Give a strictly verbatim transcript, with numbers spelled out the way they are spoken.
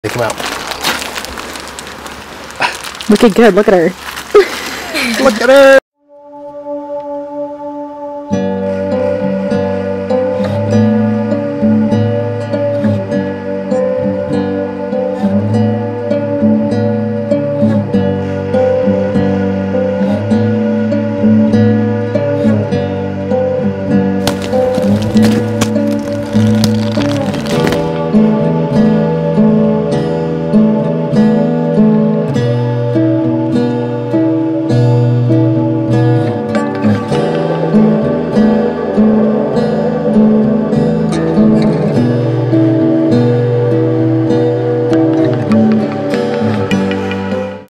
Take him out. Looking good, look at her. Look at her!